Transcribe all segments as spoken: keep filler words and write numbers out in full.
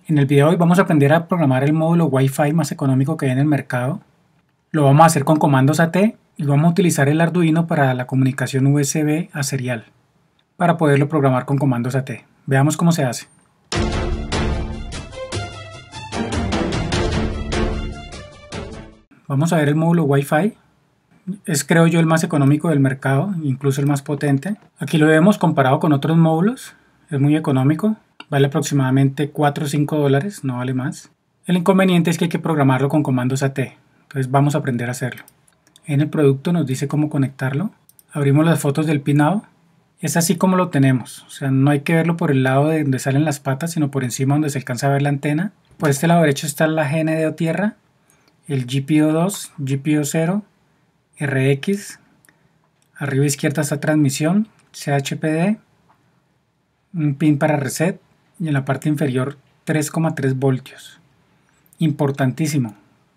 En el video de hoy vamos a aprender a programar el módulo Wi-Fi más económico que hay en el mercado. Lo vamos a hacer con comandos A T y vamos a utilizar el Arduino para la comunicación U S B a serial para poderlo programar con comandos A T. Veamos cómo se hace. Vamos a ver el módulo Wi-Fi. Es, creo yo, el más económico del mercado, incluso el más potente. Aquí lo vemos comparado con otros módulos. Es muy económico. Vale aproximadamente cuatro o cinco dólares, no vale más. El inconveniente es que hay que programarlo con comandos A T. Entonces vamos a aprender a hacerlo. En el producto nos dice cómo conectarlo. Abrimos las fotos del pinado. Es así como lo tenemos. O sea, no hay que verlo por el lado de donde salen las patas, sino por encima donde se alcanza a ver la antena. Por este lado derecho está la G N D o tierra, el G P I O dos, G P I O cero, R X. Arriba a izquierda está transmisión, C H P D, un pin para reset y en la parte inferior tres coma tres voltios. Importantísimo.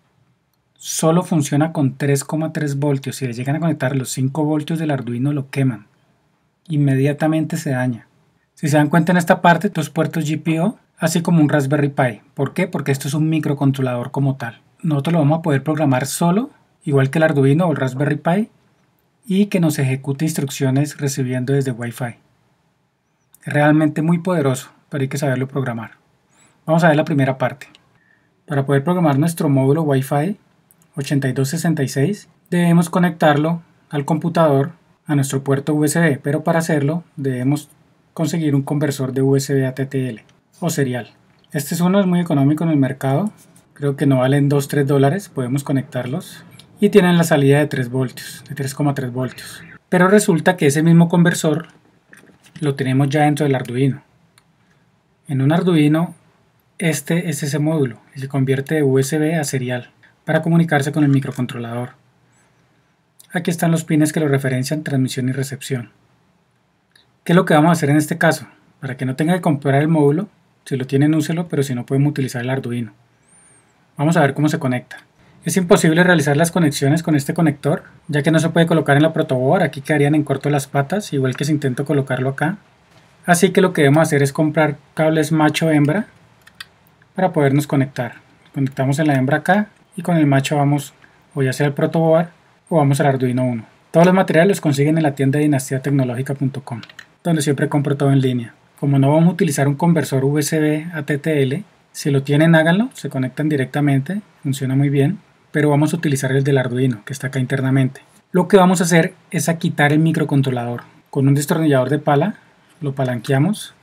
Solo funciona con tres coma tres voltios. Si le llegan a conectar los cinco voltios del Arduino, lo queman. Inmediatamente se daña. Si se dan cuenta, en esta parte, dos puertos G P I O, así como un Raspberry Pi. ¿Por qué? Porque esto es un microcontrolador como tal. Nosotros lo vamos a poder programar solo, igual que el Arduino o el Raspberry Pi, y que nos ejecute instrucciones recibiendo desde Wi-Fi. Es realmente muy poderoso, pero hay que saberlo programar. Vamos a ver la primera parte. Para poder programar nuestro módulo Wi-Fi ochenta y dos sesenta y seis, debemos conectarlo al computador a nuestro puerto U S B, pero para hacerlo debemos conseguir un conversor de U S B a T T L o serial. Este es uno, es muy económico en el mercado, creo que no valen dos a tres dólares, podemos conectarlos y tienen la salida de tres voltios, de tres coma tres voltios. Pero resulta que ese mismo conversor lo tenemos ya dentro del Arduino. En un Arduino, este es ese módulo y se convierte de U S B a serial para comunicarse con el microcontrolador. Aquí están los pines que lo referencian, transmisión y recepción. ¿Qué es lo que vamos a hacer en este caso? Para que no tenga que comprar el módulo, si lo tienen úselo, pero si no podemos utilizar el Arduino. Vamos a ver cómo se conecta. Es imposible realizar las conexiones con este conector, ya que no se puede colocar en la protoboard, aquí quedarían en corto las patas, igual que si intento colocarlo acá. Así que lo que debemos hacer es comprar cables macho-hembra para podernos conectar. Conectamos en la hembra acá y con el macho vamos o ya sea al protoboard o vamos al Arduino uno. Todos los materiales los consiguen en la tienda de dinastía tecnológica punto com, donde siempre compro todo en línea. Como no vamos a utilizar un conversor U S B a T T L, si lo tienen háganlo, se conectan directamente, funciona muy bien, pero vamos a utilizar el del Arduino, que está acá internamente. Lo que vamos a hacer es a quitar el microcontrolador. Con un destornillador de pala, lo palanqueamos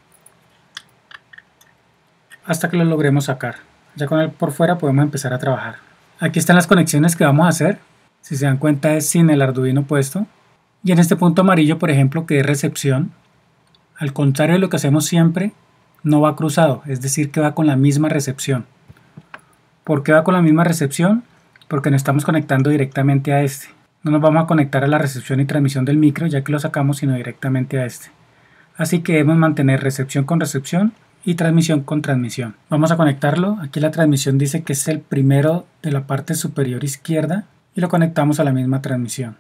hasta que lo logremos sacar. Ya con él por fuera podemos empezar a trabajar. Aquí están las conexiones que vamos a hacer. Si se dan cuenta es sin el Arduino puesto. Y en este punto amarillo, por ejemplo, que es recepción, al contrario de lo que hacemos siempre, no va cruzado, es decir que va con la misma recepción. ¿Por qué va con la misma recepción? Porque nos estamos conectando directamente a este. No nos vamos a conectar a la recepción y transmisión del micro ya que lo sacamos, sino directamente a este. Así que debemos mantener recepción con recepción y transmisión con transmisión. Vamos a conectarlo. Aquí la transmisión dice que es el primero de la parte superior izquierda y lo conectamos a la misma transmisión.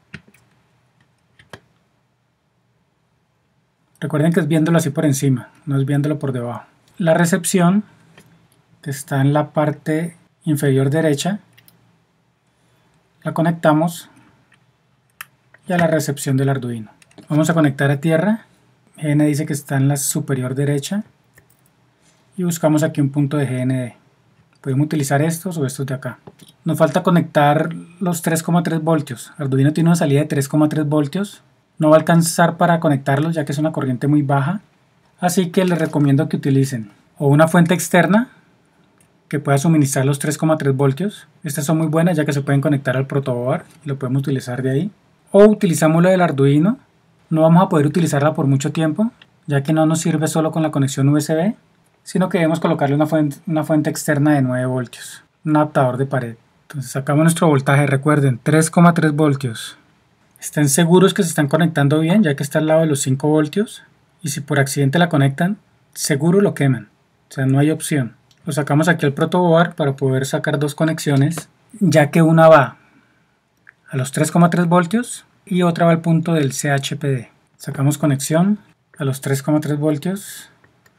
Recuerden que es viéndolo así por encima, no es viéndolo por debajo. La recepción, que está en la parte inferior derecha, la conectamos y a la recepción del Arduino. Vamos a conectar a tierra. G N D dice que está en la superior derecha y buscamos aquí un punto de G N D. Podemos utilizar estos o estos de acá. Nos falta conectar los tres coma tres voltios. Arduino tiene una salida de tres coma tres voltios. No va a alcanzar para conectarlos ya que es una corriente muy baja. Así que les recomiendo que utilicen o una fuente externa que pueda suministrar los tres coma tres voltios. Estas son muy buenas ya que se pueden conectar al protoboard y lo podemos utilizar de ahí. O utilizamos lo del Arduino. No vamos a poder utilizarla por mucho tiempo ya que no nos sirve solo con la conexión U S B, sino que debemos colocarle una fuente, una fuente externa de nueve voltios, un adaptador de pared. Entonces sacamos nuestro voltaje, recuerden, tres coma tres voltios. Estén seguros que se están conectando bien, ya que está al lado de los cinco voltios, y si por accidente la conectan, seguro lo queman, o sea, no hay opción. Lo sacamos aquí al protoboard para poder sacar dos conexiones, ya que una va a los tres coma tres voltios y otra va al punto del C H P D. Sacamos conexión a los tres coma tres voltios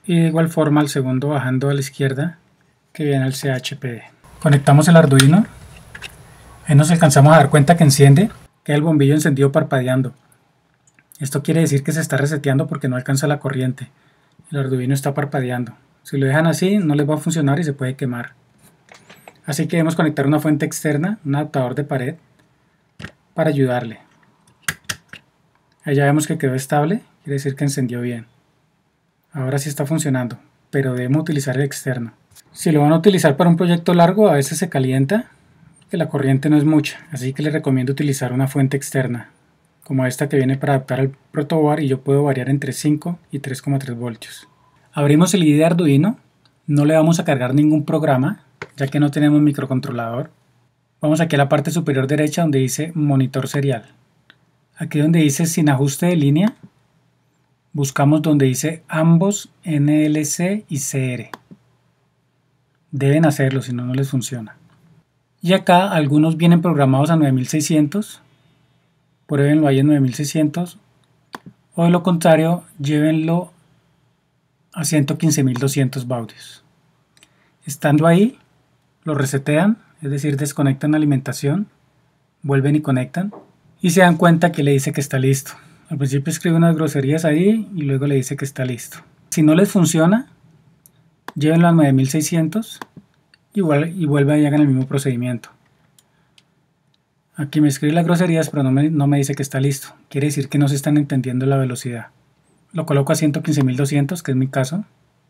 y de igual forma al segundo bajando a la izquierda que viene al C H P D. Conectamos el Arduino. Ahí nos alcanzamos a dar cuenta que enciende, que el bombillo encendido parpadeando. Esto quiere decir que se está reseteando porque no alcanza la corriente. El Arduino está parpadeando. Si lo dejan así no les va a funcionar y se puede quemar. Así que debemos conectar una fuente externa, un adaptador de pared, para ayudarle. Ahí ya vemos que quedó estable, quiere decir que encendió bien. Ahora sí está funcionando, pero debemos utilizar el externo. Si lo van a utilizar para un proyecto largo, a veces se calienta, que la corriente no es mucha, así que les recomiendo utilizar una fuente externa, como esta que viene para adaptar al protoboard, y yo puedo variar entre cinco y tres coma tres voltios. Abrimos el I D E de Arduino, no le vamos a cargar ningún programa, ya que no tenemos microcontrolador. Vamos aquí a la parte superior derecha donde dice monitor serial. Aquí donde dice sin ajuste de línea, buscamos donde dice ambos N L C y C R. Deben hacerlo, si no, no les funciona. Y acá algunos vienen programados a nueve mil seiscientos. Pruébenlo ahí en nueve mil seiscientos. O de lo contrario, llévenlo a ciento quince mil doscientos baudios. Estando ahí, lo resetean, es decir, desconectan la alimentación, vuelven y conectan. Y se dan cuenta que le dice que está listo. Al principio escribe unas groserías ahí y luego le dice que está listo. Si no les funciona, llévenlo a nueve mil seiscientos y, y vuelven y hagan el mismo procedimiento. Aquí me escribe las groserías, pero no me, no me dice que está listo. Quiere decir que no se están entendiendo la velocidad. Lo coloco a ciento quince mil doscientos, que es mi caso.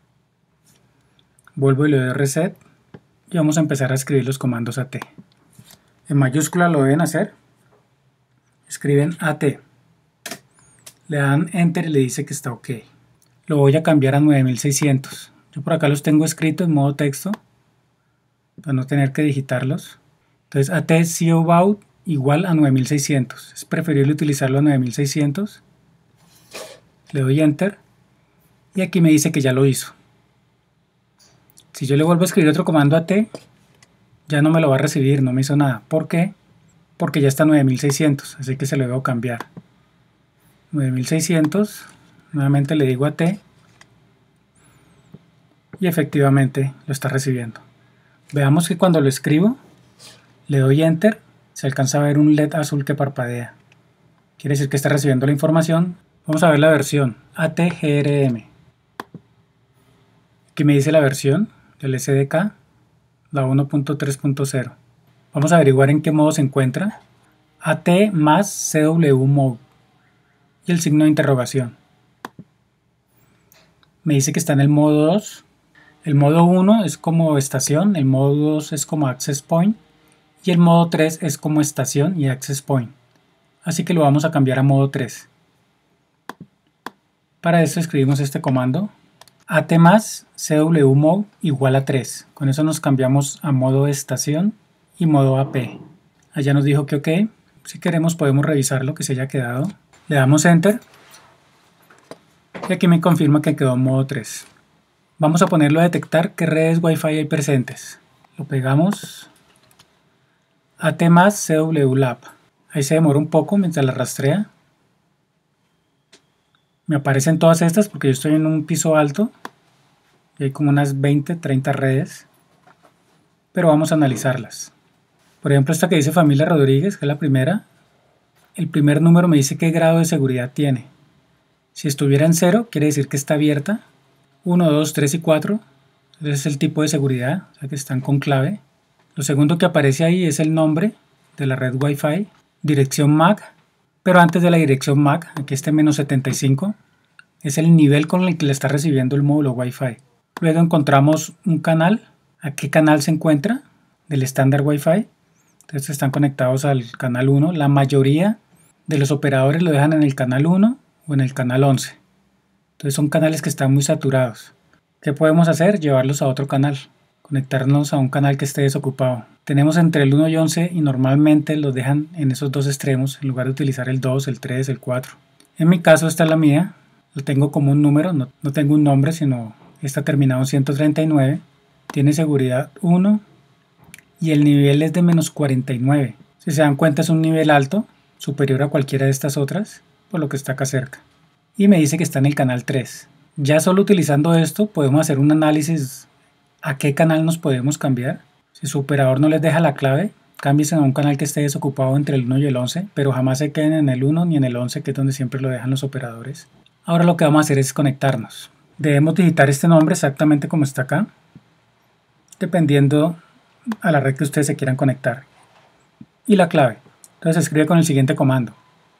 Vuelvo y le doy reset. Y vamos a empezar a escribir los comandos A T. En mayúscula lo deben hacer. Escriben A T, le dan Enter y le dice que está OK. Lo voy a cambiar a nueve mil seiscientos. Yo por acá los tengo escritos en modo texto, para no tener que digitarlos. Entonces A T cobaud igual a nueve mil seiscientos. Es preferible utilizarlo a nueve mil seiscientos. Le doy Enter y aquí me dice que ya lo hizo. Si yo le vuelvo a escribir otro comando A T, ya no me lo va a recibir, no me hizo nada. ¿Por qué? Porque ya está nueve mil seiscientos, así que se lo debo cambiar. nueve mil seiscientos, nuevamente le digo A T y efectivamente lo está recibiendo. Veamos que cuando lo escribo, le doy Enter, se alcanza a ver un L E D azul que parpadea. Quiere decir que está recibiendo la información. Vamos a ver la versión A T G R M. Aquí me dice la versión del S D K, la uno punto tres punto cero. Vamos a averiguar en qué modo se encuentra. A T más C W mode y el signo de interrogación. Me dice que está en el modo dos. El modo uno es como estación, el modo dos es como access point y el modo tres es como estación y access point. Así que lo vamos a cambiar a modo tres. Para eso escribimos este comando: A T más C W mode igual a tres. Con eso nos cambiamos a modo estación y modo A P. Allá nos dijo que OK. Si queremos podemos revisar lo que se haya quedado. Le damos Enter y aquí me confirma que quedó en modo tres. Vamos a ponerlo a detectar qué redes Wi-Fi hay presentes. Lo pegamos. A T más C W lab. Ahí se demora un poco mientras la rastrea. Me aparecen todas estas porque yo estoy en un piso alto y hay como unas veinte, treinta redes, pero vamos a analizarlas. Por ejemplo, esta que dice Familia Rodríguez, que es la primera, el primer número me dice qué grado de seguridad tiene. Si estuviera en cero, quiere decir que está abierta. uno, dos, tres y cuatro, ese es el tipo de seguridad, o sea que están con clave. Lo segundo que aparece ahí es el nombre de la red Wi-Fi, dirección M A C, pero antes de la dirección M A C, aquí está menos setenta y cinco, es el nivel con el que le está recibiendo el módulo Wi-Fi. Luego encontramos un canal, a qué canal se encuentra del estándar Wi-Fi. Entonces están conectados al canal uno, la mayoría de los operadores lo dejan en el canal uno o en el canal once. Entonces son canales que están muy saturados. ¿Qué podemos hacer? Llevarlos a otro canal, conectarnos a un canal que esté desocupado. Tenemos entre el uno y once y normalmente los dejan en esos dos extremos en lugar de utilizar el dos, el tres, el cuatro. En mi caso esta es la mía, lo tengo como un número, no, no tengo un nombre, sino está terminado en ciento treinta y nueve, tiene seguridad uno y el nivel es de menos cuarenta y nueve. Si se dan cuenta es un nivel alto, superior a cualquiera de estas otras, por lo que está acá cerca. Y me dice que está en el canal tres. Ya solo utilizando esto podemos hacer un análisis a qué canal nos podemos cambiar. Si su operador no les deja la clave, cámbiense a un canal que esté desocupado entre el uno y el once, pero jamás se queden en el uno ni en el once, que es donde siempre lo dejan los operadores. Ahora lo que vamos a hacer es conectarnos. Debemos digitar este nombre exactamente como está acá, dependiendo a la red que ustedes se quieran conectar. Y la clave. Entonces se escribe con el siguiente comando.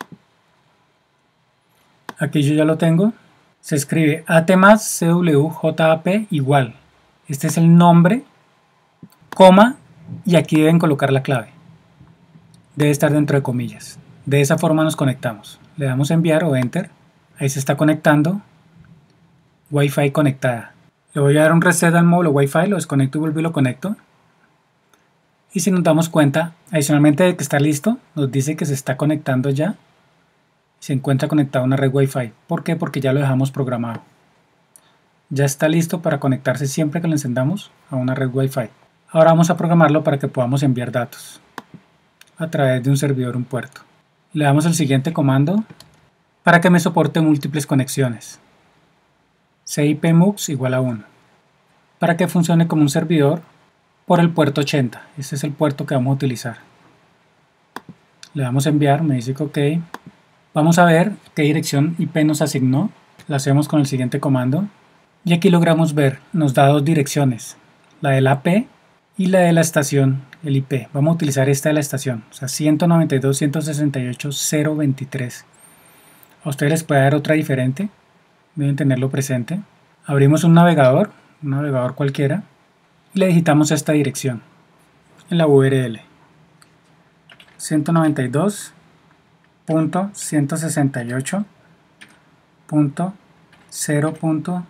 Aquí yo ya lo tengo. Se escribe at más cwjap igual. Este es el nombre, coma, y aquí deben colocar la clave. Debe estar dentro de comillas. De esa forma nos conectamos. Le damos enviar o enter. Ahí se está conectando. Wi-Fi conectada. Le voy a dar un reset al módulo Wi-Fi, lo desconecto y vuelvo y lo conecto. Y si nos damos cuenta, adicionalmente de que está listo, nos dice que se está conectando ya. Se encuentra conectado a una red Wi-Fi. ¿Por qué? Porque ya lo dejamos programado. Ya está listo para conectarse siempre que lo encendamos a una red Wi-Fi. Ahora vamos a programarlo para que podamos enviar datos a través de un servidor o un puerto. Le damos el siguiente comando para que me soporte múltiples conexiones. cipmux igual a uno. Para que funcione como un servidor por el puerto ochenta. Este es el puerto que vamos a utilizar. Le damos enviar, me dice que ok. Vamos a ver qué dirección I P nos asignó. Lo hacemos con el siguiente comando. Y aquí logramos ver, nos da dos direcciones. La de la A P y la de la estación, el I P. Vamos a utilizar esta de la estación. O sea, ciento noventa y dos punto ciento sesenta y ocho punto cero veintitrés. A ustedes les puede dar otra diferente. Deben tenerlo presente. Abrimos un navegador, un navegador cualquiera. Y le digitamos esta dirección en la U R L. ciento noventa y dos punto ciento sesenta y ocho punto cero punto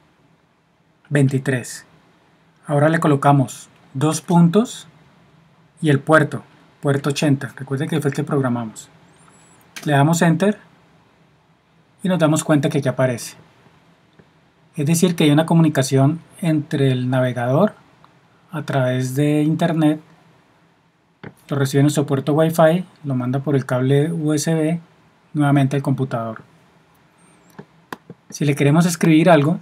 veintitrés. Ahora le colocamos dos puntos y el puerto, puerto ochenta. Recuerden que fue el que programamos. Le damos enter y nos damos cuenta que ya aparece. Es decir, que hay una comunicación entre el navegador a través de internet. Lo recibe en nuestro puerto Wi-Fi, lo manda por el cable U S B nuevamente al computador. Si le queremos escribir algo,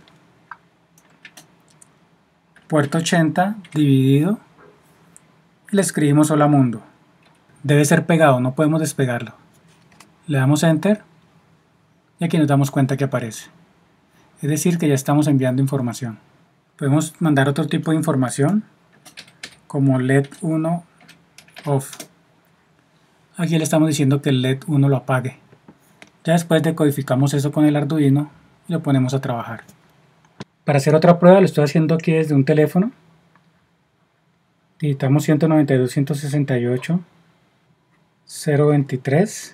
puerto ochenta dividido, y le escribimos hola mundo. Debe ser pegado, no podemos despegarlo. Le damos enter y aquí nos damos cuenta que aparece. Es decir, que ya estamos enviando información. Podemos mandar otro tipo de información como L E D uno off. Aquí le estamos diciendo que el L E D uno lo apague. Ya después decodificamos eso con el Arduino y lo ponemos a trabajar. Para hacer otra prueba lo estoy haciendo aquí desde un teléfono. Digitamos ciento noventa y dos punto ciento sesenta y ocho punto cero veintitrés,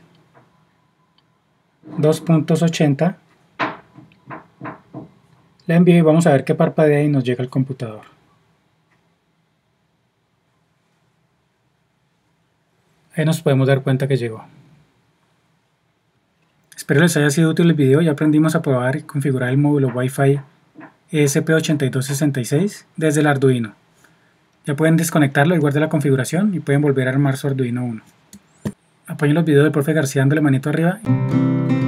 dos puntos ochenta. Le envío y vamos a ver qué parpadea y nos llega al computador. Ahí nos podemos dar cuenta que llegó. Espero les haya sido útil el video. Ya aprendimos a probar y configurar el módulo Wi-Fi E S P ochenta y dos sesenta y seis desde el Arduino. Ya pueden desconectarlo y guardar la configuración y pueden volver a armar su Arduino uno. Apoyen los videos del profe García dándole manito arriba.